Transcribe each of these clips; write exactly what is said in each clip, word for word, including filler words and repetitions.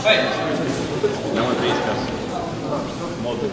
Няма да искаш. Модул.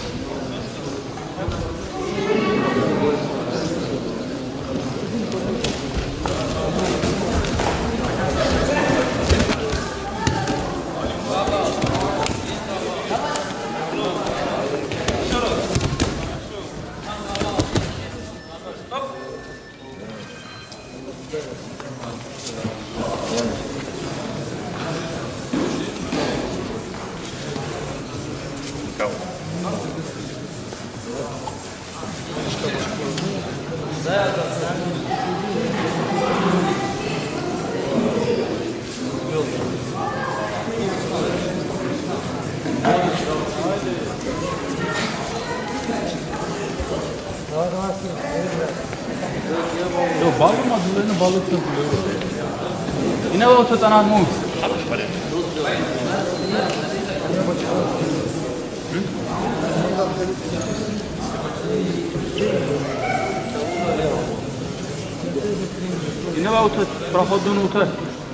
Yo, balık mı adılığını balık satılıyor. Yine o tutanan mı? Yine var utat, prohodunu utat.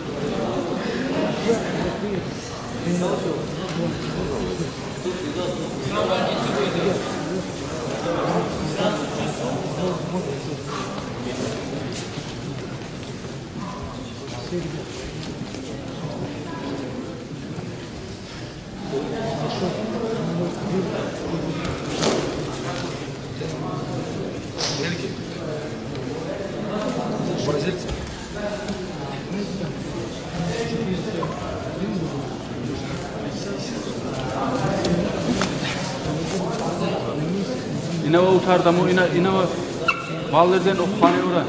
Yine o utarda mı? Yine yine o ballardan o kanıyor.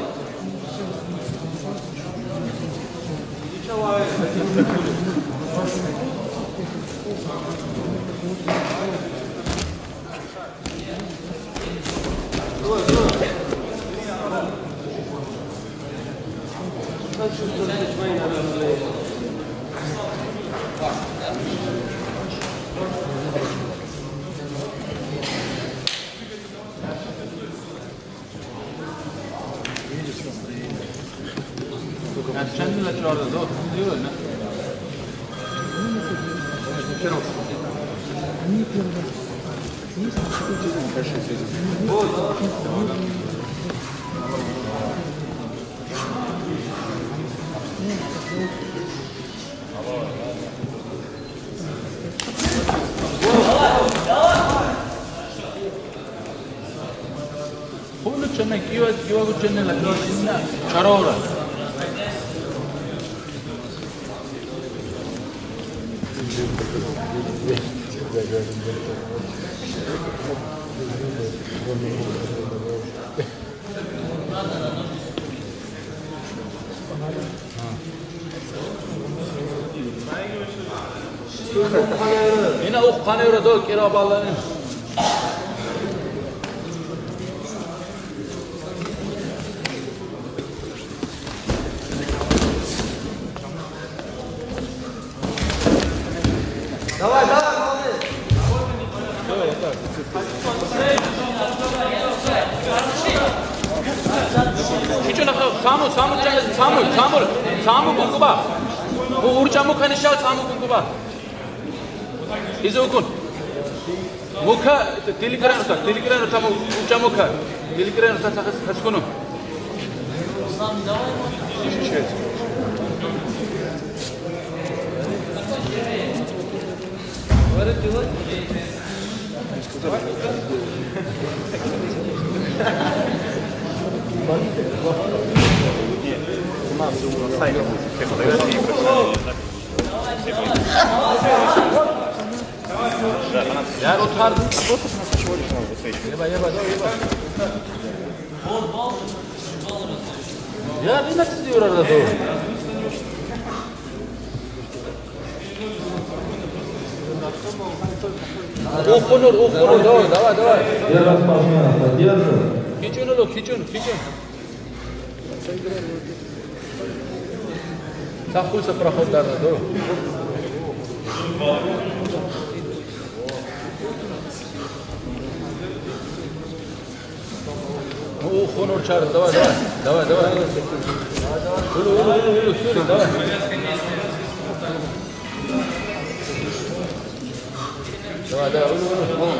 Yani sen de çağırdı da diyor ne? Bunu çemek iyi ve iyi ve çenek la kişinin karora. Yine o kanıyor da kira ballarını. Давай, давай, молодец. Kichuna samu samu samu samu samu bunguba. Bu urcamu kanışal samu bunguba. İzokun. Muka telikran usta telikran usta urca muka telikran usta sakız kaskunu. What did you look? Ya otardı. Yeba yeba yeba. Ya ne nasıl diyor arada doğru? Okunur, okunur, давай, давай, давай. Первая спортсмена поддерживает. Кичун, ло, кичун, кичун. Сахуйся проходдарда, да. О, хонор чар, давай, давай, давай, давай. Улу, улу, улу, улу, давай. Давай, давай, давай.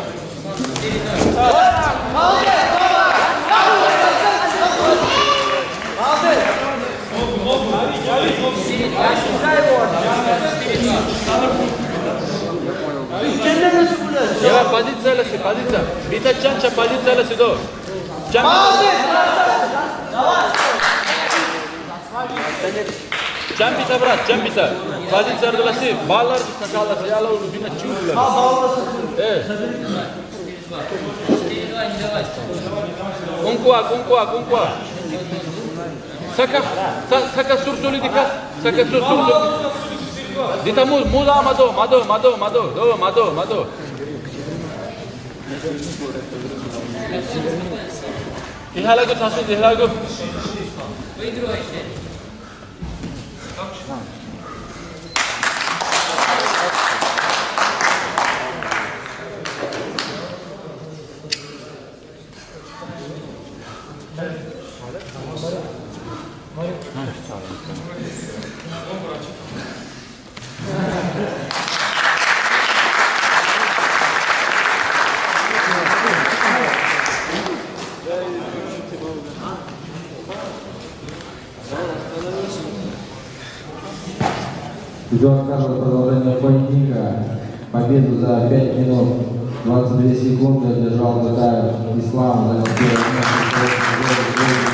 Давай, позиция ласи, позиция. Бита чанча, позиция ласи, до. Jam bitta brat, jam bitta. Pozitsiya qilasiz, ballar saqalasiz, yalar bina chullar. Ha, ballar. Eh. Conqua, conqua, conqua. Saka, saka sur solidika, saka sur sur. Dita mu, muda mado, mado, mado, mado, do, mado, mado. Ihalago tasu, ihalago. Идет каждое продолжение поединка. Победу за пять минут двадцать две секунды одержал Закаев Ислам.